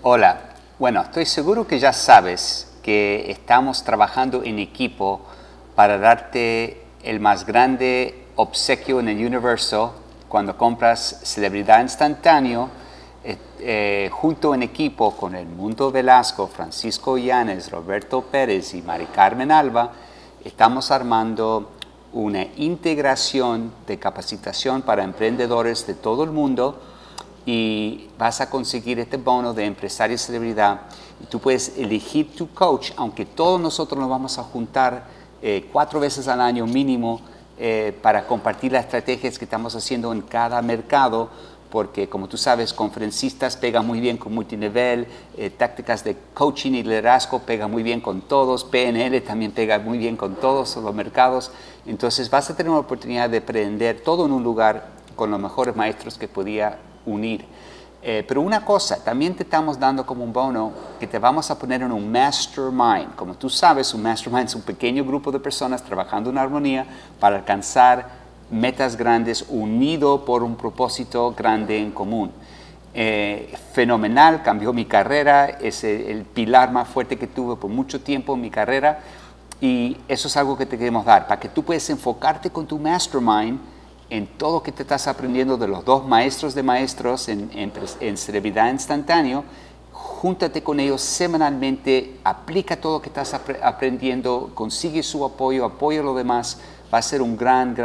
Hola, bueno, estoy seguro que ya sabes que estamos trabajando en equipo para darte el más grande obsequio en el universo cuando compras Celebridad Instantáneo, junto en equipo con el Mundo Velasco, Francisco Llanes, Roberto Pérez y Mari Carmen Alba. Estamos armando una integración de capacitación para emprendedores de todo el mundo y vas a conseguir este bono de empresario celebridad y tú puedes elegir tu coach, aunque todos nosotros nos vamos a juntar 4 veces al año mínimo para compartir las estrategias que estamos haciendo en cada mercado, porque como tú sabes, conferencistas pegan muy bien con multinivel, tácticas de coaching y liderazgo pegan muy bien con todos, PNL también pega muy bien con todos los mercados. Entonces vas a tener una oportunidad de aprender todo en un lugar con los mejores maestros que podía unir. Pero una cosa, también te estamos dando como un bono que te vamos a poner en un mastermind. Como tú sabes, un mastermind es un pequeño grupo de personas trabajando en armonía para alcanzar metas grandes, unido por un propósito grande en común. Fenomenal, cambió mi carrera, es el pilar más fuerte que tuve por mucho tiempo en mi carrera y eso es algo que te queremos dar, para que tú puedas enfocarte con tu mastermind en todo lo que te estás aprendiendo de los 2 maestros de maestros en Celebridad Instantáneo. Júntate con ellos semanalmente, aplica todo lo que estás aprendiendo, consigue su apoyo, apoya a los demás. Va a ser un gran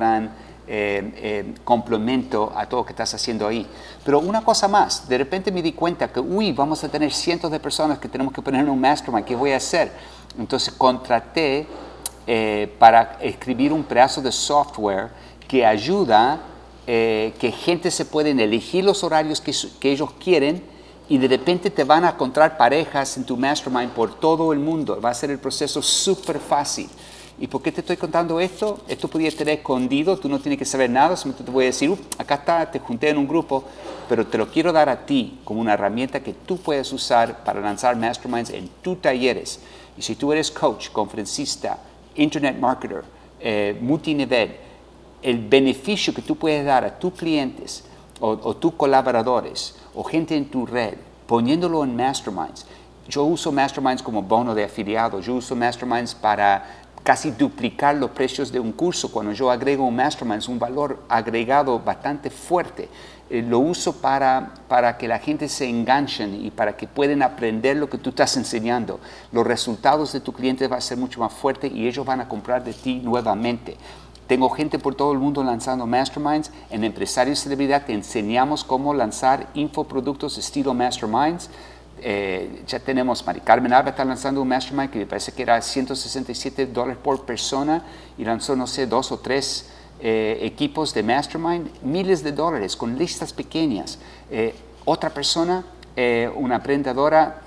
complemento a todo lo que estás haciendo ahí. Pero una cosa más, de repente me di cuenta que, vamos a tener cientos de personas que tenemos que poner en un mastermind, ¿qué voy a hacer? Entonces contraté para escribir un pedazo de software que ayuda que gente se pueden elegir los horarios que ellos quieren y de repente te van a encontrar parejas en tu mastermind por todo el mundo. Va a ser el proceso súper fácil. ¿Y por qué te estoy contando esto? Esto podía tener escondido, tú no tienes que saber nada, solamente te voy a decir, acá está, te junté en un grupo, pero te lo quiero dar a ti como una herramienta que tú puedes usar para lanzar masterminds en tus talleres. Y si tú eres coach, conferencista, internet marketer, multinivel, el beneficio que tú puedes dar a tus clientes o tus colaboradores o gente en tu red, poniéndolo en masterminds. Yo uso masterminds como bono de afiliado, yo uso masterminds para casi duplicar los precios de un curso. Cuando yo agrego un mastermind, es un valor agregado bastante fuerte. Lo uso para que la gente se enganchen y para que puedan aprender lo que tú estás enseñando. Los resultados de tu cliente van a ser mucho más fuertes y ellos van a comprar de ti nuevamente. Tengo gente por todo el mundo lanzando masterminds. En Empresario Celebridad te enseñamos cómo lanzar infoproductos estilo masterminds. Ya tenemos, Mari Carmen Alba está lanzando un mastermind que me parece que era $167 por persona y lanzó, no sé, 2 o 3 equipos de mastermind, miles de dólares con listas pequeñas. Otra persona, una emprendedora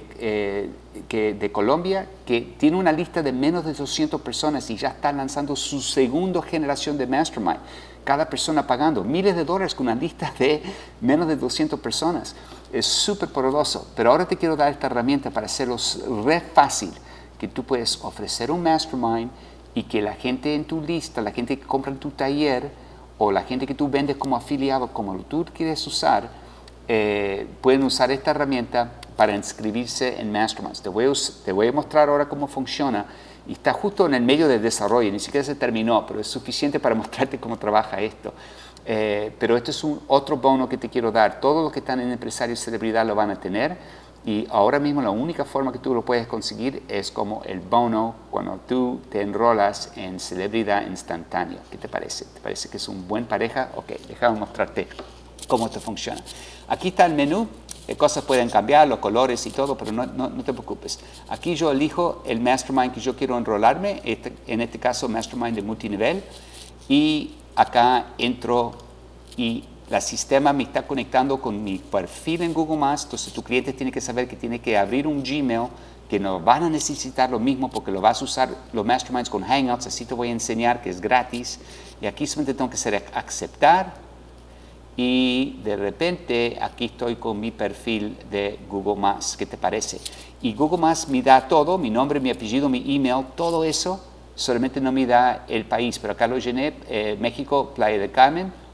de Colombia que tiene una lista de menos de 200 personas y ya está lanzando su segunda generación de mastermind. Cada persona pagando miles de dólares con una lista de menos de 200 personas. Es súper poderoso, pero ahora te quiero dar esta herramienta para hacerlo re fácil, que tú puedes ofrecer un mastermind y que la gente en tu lista, la gente que compra en tu taller o la gente que tú vendes como afiliado, como tú quieres usar, pueden usar esta herramienta para inscribirse en masterminds. Te voy a mostrar ahora cómo funciona y está justo en el medio del desarrollo, ni siquiera se terminó, pero es suficiente para mostrarte cómo trabaja esto. Pero este es otro bono que te quiero dar. Todos los que están en Empresario Celebridad lo van a tener y ahora mismo la única forma que tú lo puedes conseguir es como el bono cuando tú te enrolas en Celebridad Instantáneo. ¿Qué te parece? ¿Te parece que es un buen pareja? Ok, déjame mostrarte cómo esto funciona. Aquí está el menú. Cosas pueden cambiar, los colores y todo, pero no te preocupes. Aquí yo elijo el mastermind que yo quiero enrolarme, en este caso mastermind de multinivel, y acá entro y el sistema me está conectando con mi perfil en Google+, entonces tu cliente tiene que saber que tiene que abrir un Gmail, que no van a necesitar lo mismo porque lo vas a usar los masterminds con Hangouts, así te voy a enseñar que es gratis, y aquí solamente tengo que hacer aceptar, y de repente aquí estoy con mi perfil de Google+. ¿Qué te parece? Y Google+ me da todo, mi nombre, mi apellido, mi email, todo eso, solamente no me da el país, pero acá lo llené, México, Playa del Carmen,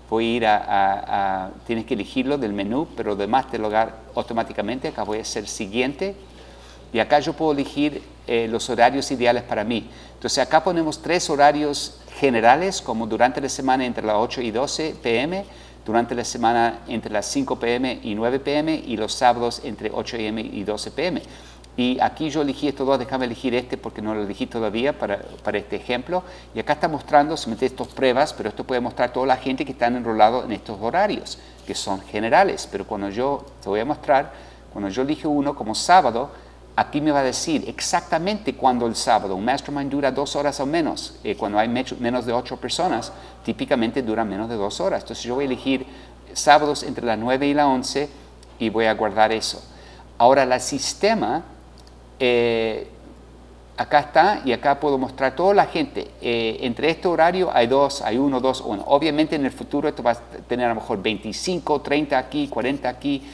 voy a ir tienes que elegirlo del menú, pero demás te lo da automáticamente. Acá voy a hacer siguiente. Y acá yo puedo elegir los horarios ideales para mí. Entonces acá ponemos 3 horarios generales, como durante la semana entre las 8 y 12 p.m., durante la semana entre las 5 p.m. y 9 p.m. y los sábados entre 8 a.m. y 12 p.m. Y aquí yo elegí estos dos, déjame elegir este porque no lo elegí todavía para este ejemplo. Y acá está mostrando solamente estas pruebas, pero esto puede mostrar toda la gente que está enrolado en estos horarios, que son generales. Pero cuando yo te voy a mostrar, cuando yo elijo uno como sábado, aquí me va a decir exactamente cuándo el sábado. Un mastermind dura 2 horas o menos. Cuando hay menos de 8 personas, típicamente dura menos de 2 horas. Entonces yo voy a elegir sábados entre las 9 y las 11 y voy a guardar eso. Ahora el sistema, acá está y acá puedo mostrar toda la gente. Entre este horario hay 1, 2, 1. Obviamente en el futuro esto va a tener a lo mejor 25, 30 aquí, 40 aquí.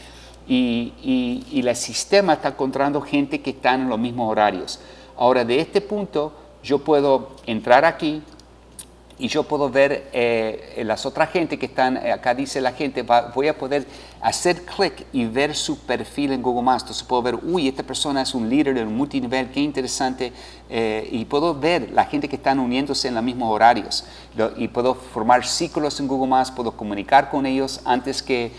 Y el sistema está encontrando gente que está en los mismos horarios. Ahora, de este punto, yo puedo entrar aquí y yo puedo ver las otras gente que están, acá dice la gente, voy a poder hacer clic y ver su perfil en Google Maps. Entonces puedo ver, uy, esta persona es un líder de un multinivel, qué interesante. Y puedo ver la gente que están uniéndose en los mismos horarios. Y puedo formar círculos en Google Maps, puedo comunicar con ellos antes que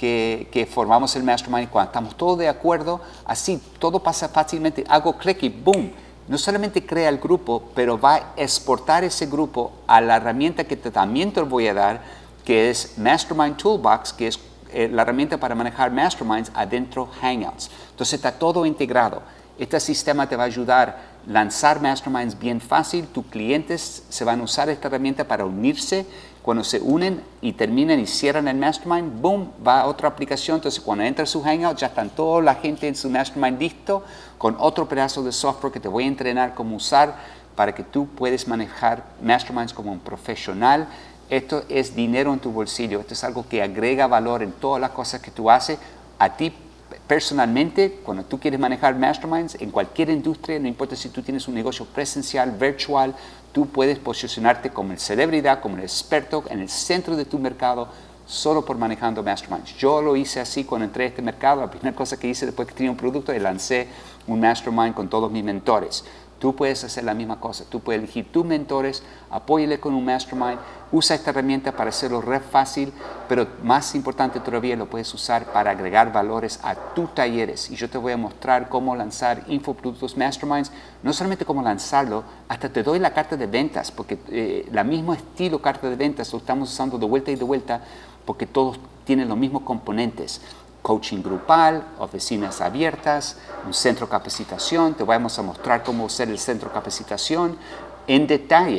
formamos el mastermind. Cuando estamos todos de acuerdo, así todo pasa fácilmente, hago clic y boom, no solamente crea el grupo, pero va a exportar ese grupo a la herramienta que también te voy a dar, que es Mastermind Toolbox, que es la herramienta para manejar masterminds adentro Hangouts. Entonces está todo integrado. Este sistema te va a ayudar a lanzar masterminds bien fácil. Tus clientes se van a usar esta herramienta para unirse. Cuando se unen y terminan y cierran el mastermind, boom, va a otra aplicación. Entonces cuando entra su Hangout ya están toda la gente en su mastermind listo con otro pedazo de software que te voy a entrenar cómo usar para que tú puedas manejar masterminds como un profesional. Esto es dinero en tu bolsillo. Esto es algo que agrega valor en todas las cosas que tú haces. A ti personalmente, cuando tú quieres manejar masterminds en cualquier industria, no importa si tú tienes un negocio presencial, virtual, tú puedes posicionarte como el celebridad, como el experto en el centro de tu mercado solo por manejando masterminds. Yo lo hice así cuando entré a este mercado. La primera cosa que hice después que tenía un producto es lancé un mastermind con todos mis mentores. Tú puedes hacer la misma cosa. Tú puedes elegir tus mentores, apóyale con un mastermind, usa esta herramienta para hacerlo re fácil, pero más importante todavía lo puedes usar para agregar valores a tus talleres. Y yo te voy a mostrar cómo lanzar infoproductos masterminds, no solamente cómo lanzarlo, hasta te doy la carta de ventas, porque la mismo estilo carta de ventas lo estamos usando de vuelta y de vuelta, porque todos tienen los mismos componentes. Coaching grupal, oficinas abiertas, un centro de capacitación. Te vamos a mostrar cómo usar el centro de capacitación en detalle,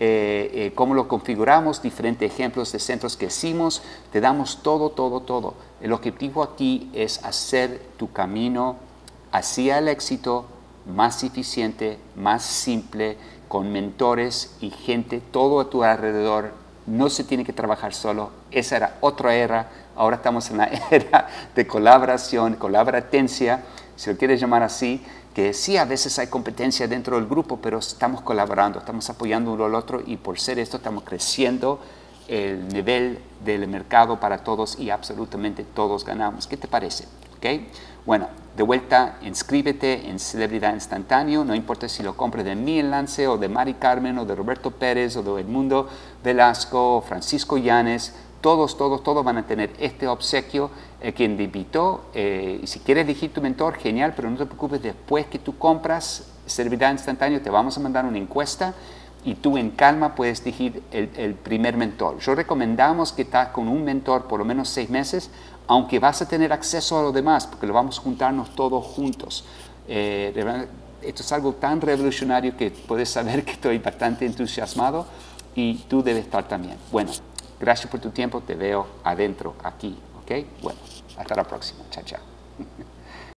cómo lo configuramos, diferentes ejemplos de centros que hicimos. Te damos todo, todo, todo. El objetivo aquí es hacer tu camino hacia el éxito más eficiente, más simple, con mentores y gente todo a tu alrededor. No se tiene que trabajar solo. Esa era otra era. Ahora estamos en la era de colaboración, colaboratencia, si lo quieres llamar así, que sí, a veces hay competencia dentro del grupo, pero estamos colaborando, estamos apoyando uno al otro y por ser esto estamos creciendo el nivel del mercado para todos y absolutamente todos ganamos. ¿Qué te parece? ¿Okay? Bueno, de vuelta, inscríbete en Celebridad Instantáneo, no importa si lo compras de mi enlace o de Mari Carmen o de Roberto Pérez o de Edmundo Velasco o Francisco Llanes. Todos van a tener este obsequio. Quien te invitó, y si quieres elegir tu mentor, genial, pero no te preocupes, después que tú compras Celebridad Instantáneo, te vamos a mandar una encuesta y tú en calma puedes elegir el primer mentor. Yo recomendamos que estás con un mentor por lo menos 6 meses, aunque vas a tener acceso a lo demás, porque lo vamos a juntarnos todos juntos. Esto es algo tan revolucionario que puedes saber que estoy bastante entusiasmado y tú debes estar también. Bueno. Gracias por tu tiempo, te veo adentro, aquí, ¿ok? Bueno, hasta la próxima, chao, chao.